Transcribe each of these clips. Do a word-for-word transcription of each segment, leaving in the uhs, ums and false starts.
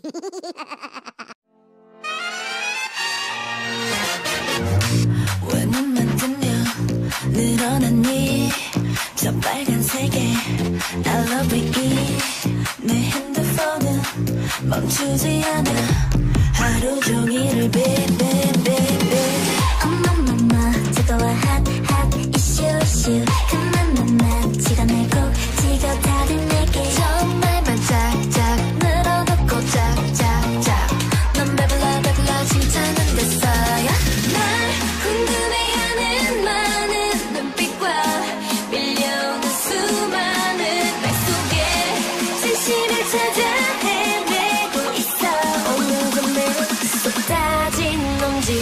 왜 눈만 뜨면 늘어나니 저 빨간색의 I love you. 내 핸드폰은 멈추지 않아 하루 종일을 baby baby. 엄마마마 저거와 hot hot issue issue 그만만만 시간을 꼭 지겨 다들 내게 정말만 짝짝 늘어놓고 짝짝짝 넌 배불러 배불러 진짜는 됐어요. 날 궁금해하는 많은 눈빛과 밀려오는 수많은 말 속에 진실을 찾아 헤매고 있어. 오늘도 매일 쏟아진 농지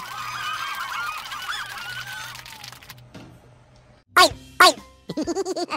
Bye.